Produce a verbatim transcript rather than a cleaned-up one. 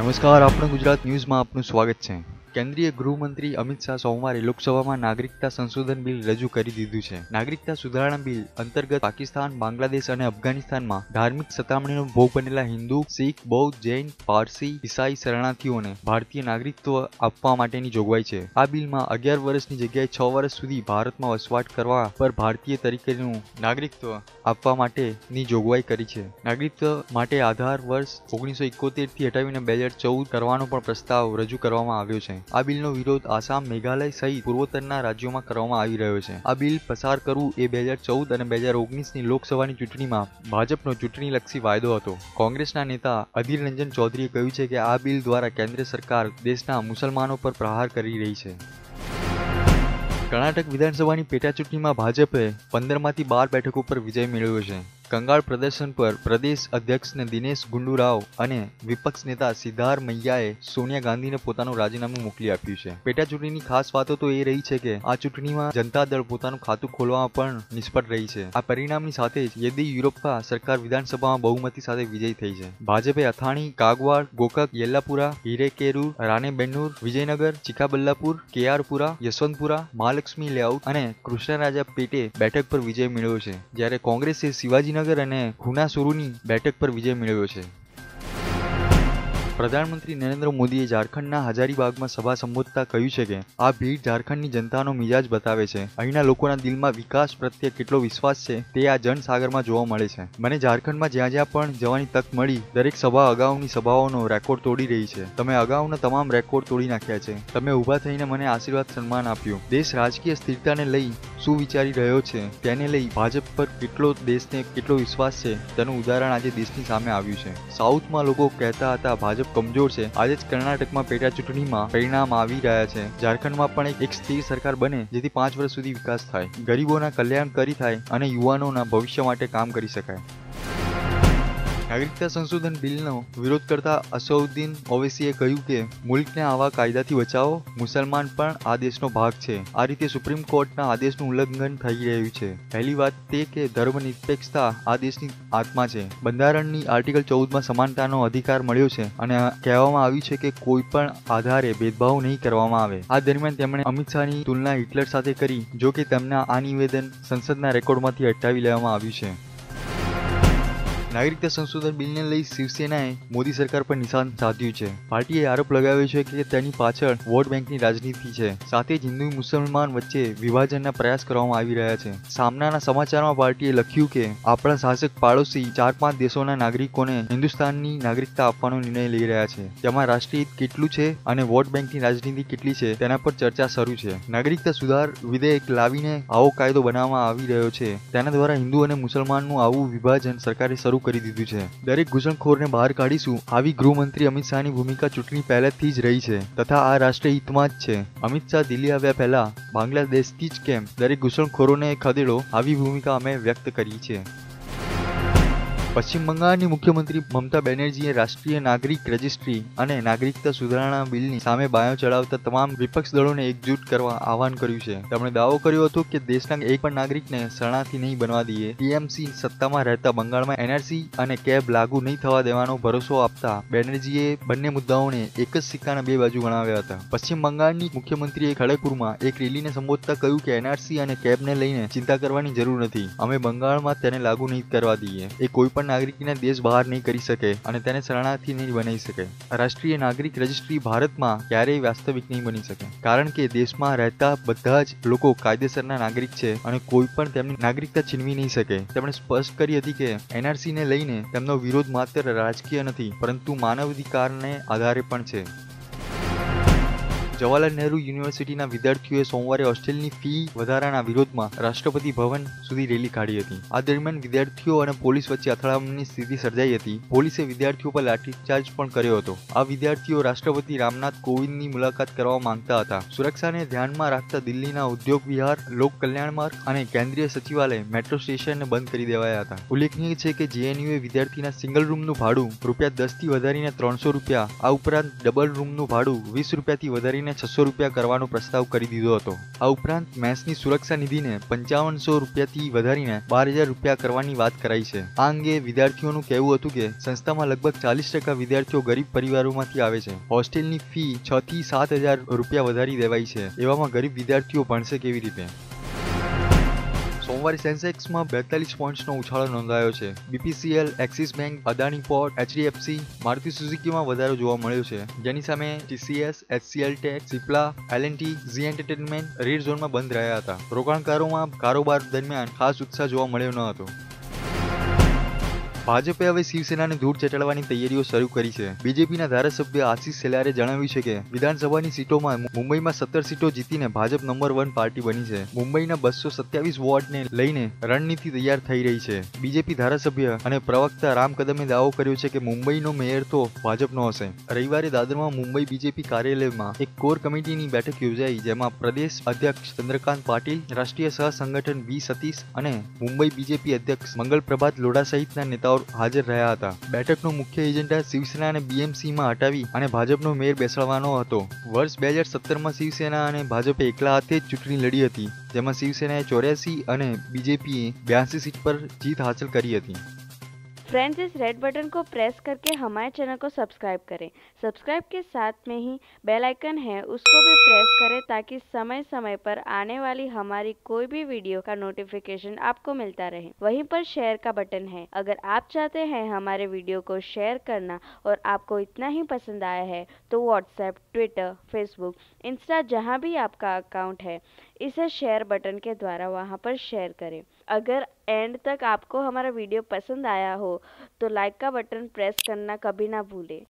નમસ્કાર, આપણું ગુજરાત ન્યૂઝમાં આપનું સ્વાગત છે. કેન્દ્રીય ગૃહમંત્રી અમિત શાહ સોમવારે લોકસભામાં નાગરિકતા સંશોધન બિલ રજૂ કરી દીધું છે. નાગરિકતા સુધારણા બિલ અંતર્ગત પાકિસ્તાન, બાંગ્લાદેશ અને અફઘાનિસ્તાનમાં ધાર્મિક સતામણીનો ભોગ બનેલા હિન્દુ, શીખ, બૌદ્ધ, જૈન, પારસી, ઈસાઈ શરણાર્થીઓને ભારતીય નાગરિકત્વ આપવા માટેની જોગવાઈ છે. આ બિલમાં અગિયાર વર્ષની જગ્યાએ છ વર્ષ સુધી ભારતમાં વસવાટ કરવા પર ભારતીય તરીકેનું નાગરિકત્વ આપવા માટેની જોગવાઈ કરી છે. નાગરિકત્વ માટે આધાર વર્ષ ઓગણીસો એકોતેર થી હટાવીને બે હજાર ચૌદ કરવાનો પણ પ્રસ્તાવ રજૂ કરવામાં આવ્યો છે. આ બિલનો વિરોધ આસામ, મેઘાલય સહિત પૂર્વોત્તરના રાજ્યોમાં કરવામાં આવી રહ્યો છે. આ બિલ પસાર કરવું એ બે હજાર ચૌદ અને બે હજાર ઓગણીસની લોકસભાની ચૂંટણીમાં ભાજપનો ચૂંટણીલક્ષી વાયદો હતો. કોંગ્રેસના નેતા અધીર રંજન ચૌધરીએ કહ્યું છે કે આ બિલ દ્વારા કેન્દ્ર સરકાર દેશના મુસલમાનો પર પ્રહાર કરી રહી છે. કર્ણાટક વિધાનસભાની પેટાચૂંટણીમાં ભાજપે પંદરમાંથી બાર બેઠકો પર વિજય મેળવ્યો છે. કંગાળ પ્રદર્શન પર પ્રદેશ અધ્યક્ષને દિનેશ ગુંડુ રાવ અને વિપક્ષ નેતા સિદ્ધારમૈયાએ સોનિયા ગાંધીને પોતાનું રાજીનામું મોકલી આપ્યું છે. પેટાચૂંટણીની ખાસ વાતો તો એ રહી છે કે આ ચૂંટણીમાં જનતા દળ પોતાનું ખાતું ખોલવામાં પણ નિષ્ફળ રહી છે. આ પરિણામની સાથે જ યેદિયુરપ્પા સરકાર વિધાનસભામાં બહુમતી સાથે વિજયી થઈ છે. ભાજપે અથાણી, કાગવાડ, ગોકક, યેલ્લાપુરા, હિરેકેરુર, રાણેબેન્નુર, વિજયનગર, ચિકાબલ્લાપુર, કેઆરપુરા, યશવંતપુરા, મહાલક્ષ્મી લેઆઉટ અને કૃષ્ણરાજા પેટે બેઠક પર વિજય મેળવ્યો છે. જ્યારે કોંગ્રેસે શિવાજી નગર અને હુનાસુરુની બેઠક પર વિજય મેળવ્યો છે. પ્રધાનમંત્રી નરેન્દ્ર મોદીએ ઝારખંડના હજારીબાગમાં સભા સંબોધતા કહ્યું છે કે આ ભીડ ઝારખંડની જનતાનો મિજાજ બતાવે છે. અહીંના લોકોના દિલમાં વિકાસ પ્રત્યે કેટલો વિશ્વાસ છે તે આ જનસાગરમાં જોવા મળે છે. મને ઝારખંડમાં જ્યાં જ્યાં પણ જવાની તક મળી દરેક સભા અગાઉની સભાઓનો રેકોર્ડ તોડી રહી છે. તમે અગાઉના તમામ રેકોર્ડ તોડી નાખ્યા છે. તમે ઊભા થઈને મને આશીર્વાદ સન્માન આપ્યું. દેશ રાજકીય સ્થિરતાને લઈ શું વિચારી રહ્યો છે તેને લઈ ભાજપ પર કેટલો દેશને કેટલો વિશ્વાસ છે તેનું ઉદાહરણ આજે દેશની સામે આવ્યું છે. સાઉથમાં લોકો કહેતા હતા ભાજપ કમજોર છે. આજે જ કર્ણાટકમાં પેટા ચૂંટણીમાં પરિણામ આવી રહ્યા છે. ઝારખંડમાં પણ એક સ્થિર સરકાર બને જેથી પાંચ વર્ષ સુધી વિકાસ થાય, ગરીબોના કલ્યાણકારી થાય અને યુવાનોના ભવિષ્ય માટે કામ કરી શકાય. નાગરિકતા સંશોધન બિલનો વિરોધ કરતા અસદુદ્દીન ઓવૈસીએ કહ્યું કે મુલ્કને આવા કાયદાથી બચાવો. મુસલમાન પણ આ દેશનો ભાગ છે. આ રીતે સુપ્રીમ કોર્ટના આદેશનું ઉલ્લંઘન થઈ રહ્યું છે. પહેલી વાત તે કે ધર્મનિરપેક્ષતા આ દેશની આત્મા છે. બંધારણની આર્ટિકલ ચૌદમાં સમાનતાનો અધિકાર મળ્યો છે અને કહેવામાં આવ્યું છે કે કોઈ પણ આધારે ભેદભાવ નહીં કરવામાં આવે. આ દરમિયાન તેમણે અમિત શાહની તુલના હિટલર સાથે કરી, જો કે તેમના આ નિવેદન સંસદના રેકોર્ડમાંથી હટાવી લેવામાં આવ્યું છે. નાગરિકતા સંશોધન બિલને લઈ શિવસેનાએ મોદી સરકાર પર નિશાન સાધ્યું છે. પાર્ટીએ આરોપ લગાવ્યો છે કે તેની પાછળ વોટ બેંકની રાજનીતિ છે. સાથે જ હિન્દુ મુસલમાન વચ્ચે વિભાજનના પ્રયાસ કરવામાં આવી રહ્યા છે. સામનાના સમાચારમાં પાર્ટીએ લખ્યું કે આપણા શાસક પાડોશી ચાર પાંચ દેશોના નાગરિકોને હિન્દુસ્તાનની નાગરિકતા આપવાનો નિર્ણય લઈ રહ્યા છે. તેમાં રાષ્ટ્રીય હિત કેટલું છે અને વોટ બેંકની રાજનીતિ કેટલી છે તેના પર ચર્ચા શરૂ છે. નાગરિકતા સુધાર વિધેયક લાવીને આવો કાયદો બનાવવામાં આવી રહ્યો છે. તેના દ્વારા હિન્દુ અને મુસલમાનનું આવું વિભાજન સરકારે શરૂ કરી દીધું છે. દરેક ઘૂસણખોરને બહાર કાઢીશું આવી ગૃહમંત્રી અમિત શાહની ભૂમિકા ચૂંટણી પહેલાથી જ રહી છે તથા આ રાષ્ટ્રીય હિતમાં જ છે. અમિત શાહ દિલ્હી આવ્યા પહેલા બાંગ્લાદેશથી જ કેમ દરેક ઘૂસણખોરોને ખદેડો આવી ભૂમિકા અમે વ્યક્ત કરી છે. પશ્ચિમ બંગાળની મુખ્યમંત્રી મમતા બેનર્જીએ રાષ્ટ્રીય નાગરિક રજિસ્ટ્રી અને નાગરિકતા સુધારણા બિલની સામે બાયો ચડાવતા તમામ વિપક્ષ દળોને એકજૂટ કરવા આહવાન કર્યું છે. તેમણે દાવો કર્યો હતો કે દેશના એક પણ નાગરિકને શરણાર્થી નહીં બનવા દઈએ. ટીએમસી સત્તામાં રહેતા બંગાળમાં એનઆરસી અને કેબ લાગુ નહીં થવા દેવાનો ભરોસો આપતા બેનર્જીએ બંને મુદ્દાઓને એક જ સિક્કાના બે બાજુ ગણાવ્યા હતા. પશ્ચિમ બંગાળની મુખ્યમંત્રીએ ખડગપુરમાં એક રેલીને સંબોધતા કહ્યું કે એનઆરસી અને કેબને લઈને ચિંતા કરવાની જરૂર નથી. અમે બંગાળમાં તેને લાગુ નહીં કરવા દઈએ. એ કોઈ પણ નાગરિકને દેશ બહાર નહીં કરી શકે અને તેને શરણાર્થી નહીં બનાવી શકે. રાષ્ટ્રીય નાગરિક રજિસ્ટ્રી ભારતમાં ક્યારેય વાસ્તવિક નહીં બની શકે કારણ કે દેશમાં રહેતા બધા જ લોકો કાયદેસરના નાગરિક છે અને કોઈ પણ તેમની નાગરિકતા છીનવી નહીં શકે. તેમણે સ્પષ્ટ કરી હતી કે એનઆરસીને લઈને તેમનો વિરોધ માત્ર રાજકીય નથી પરંતુ માનવાધિકારને આધારે પણ છે. જવાહરલાલ નહેરુ યુનિવર્સિટીના વિદ્યાર્થીઓએ સોમવારે હોસ્ટેલની ફી વધારાના વિરોધમાં રાષ્ટ્રપતિ ભવન સુધી રેલી કાઢી હતી. આ દરમિયાન વિદ્યાર્થીઓ અને પોલીસ વચ્ચે અથડામણની સ્થિતિ સર્જાઈ હતી. પોલીસે વિદ્યાર્થીઓ પર લાઠીચાર્જ પણ કર્યો હતો. આ વિદ્યાર્થીઓ રાષ્ટ્રપતિ રામનાથ કોવિંદની મુલાકાત કરવા માંગતા હતા. સુરક્ષાને ધ્યાનમાં રાખતા દિલ્હીના ઉદ્યોગ વિહાર, લોક કલ્યાણ માર્ગ અને કેન્દ્રીય સચિવાલય મેટ્રો સ્ટેશનને બંધ કરી દેવાયા હતા. ઉલ્લેખનીય છે કે જેએનયુએ વિદ્યાર્થીના સિંગલ રૂમનું ભાડું રૂપિયા દસ થી વધારીને ત્રણસો રૂપિયા, આ ઉપરાંત ડબલ રૂમનું ભાડું વીસ રૂપિયાથી વધારીને કરીને છસો રૂપિયા કરવાનો પ્રસ્તાવ કરી દીધો હતો। આ ઉપરાંત મેસની સુરક્ષા નિધિને પંચાવનસો રૂપિયાથી વધારીને બાર હજાર રૂપિયા કરવાની વાત કરાઈ છે। આ અંગે વિદ્યાર્થીઓનું કહેવું હતું કે સંસ્થામાં લગભગ ચાલીસ ટકા વિદ્યાર્થીઓ ગરીબ પરિવારોમાંથી આવે છે। હોસ્ટેલની ફી છ થી સાત હજાર રૂપિયા વધારી દેવાઈ છે। એવામાં ગરીબ વિદ્યાર્થીઓ ભણશે કેવી રીતે? સોમવારે સેન્સેક્સમાં બેતાલીસ પોઈન્ટ્સનો ઉછાળો નોંધાયો છે। BPCL, axis bank, Adani port, HDFC, Maruti સુઝુકીમાં વધારો જોવા મળ્યો છે, જેની સામે TCS, HCL tech, Cipla, L and T, Zee entertainment red ઝોનમાં બંધ રહ્યા હતા। રોકાણકારોમાં કારોબાર દરમિયાન ખાસ ઉત્સાહ જોવા મળ્યો ન હતો। ભાજપે હવે શિવસેનાને ધૂળ ચટાડવાની તૈયારીઓ શરૂ કરી છે। બીજેપીના ધારાસભ્ય આશિષ સેલારે જણાવ્યું છે કે વિધાનસભાની સીટોમાં મુંબઈમાં સત્તર સીટો જીતીને ભાજપ નંબર વન પાર્ટી બની છે। મુંબઈના બસો સત્યાવીસ વોર્ડને લઈને રણનીતિ તૈયાર થઈ રહી છે। બીજેપી ધારાસભ્ય અને પ્રવક્તા રામ કદમે દાવો કર્યો છે કે મુંબઈનો મેયર તો ભાજપનો હશે। રવિવારે દાદરમાં મુંબઈ બીજેપી કાર્યાલયમાં એક કોર કમિટીની બેઠક યોજાઈ, જેમાં પ્રદેશ અધ્યક્ષ ચંદ્રકાંત પાટીલ, રાષ્ટ્રીય સહ સંગઠન વી સતીશ અને મુંબઈ બીજેપી અધ્યક્ષ મંગલ પ્રભાત લોઢા સહિતના નેતાઓ હાજર રહ્યા હતા। બેઠકનો મુખ્ય એજન્ડા શિવસેનાને બીએમસીમાં હટાવી અને ભાજપનો મેયર બેસાડવાનો હતો। વર્ષ બે હજાર સત્તરમાં શિવસેના અને ભાજપે એકલા હાથે જ ચૂંટણી લડી હતી, જેમાં શિવસેનાએ ચોર્યાસી અને बीजेपी बयासी सीट पर जीत हासिल करी थी। फ्रेंड्स, इस रेड बटन को प्रेस करके हमारे चैनल को सब्सक्राइब करें। सब्सक्राइब के साथ में ही बेल आइकन है, उसको भी प्रेस करें ताकि समय समय पर आने वाली हमारी कोई भी वीडियो का नोटिफिकेशन आपको मिलता रहे। वहीं पर शेयर का बटन है, अगर आप चाहते हैं हमारे वीडियो को शेयर करना और आपको इतना ही पसंद आया है तो व्हाट्सएप, ट्विटर, फेसबुक, इंस्टा जहाँ भी आपका अकाउंट है, इसे शेयर बटन के द्वारा वहाँ पर शेयर करें। अगर एंड तक आपको हमारा वीडियो पसंद आया हो तो लाइक का बटन प्रेस करना कभी ना भूलें।